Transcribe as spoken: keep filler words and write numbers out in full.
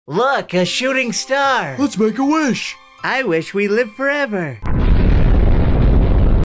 Look, a shooting star. Let's make a wish. I wish we lived forever.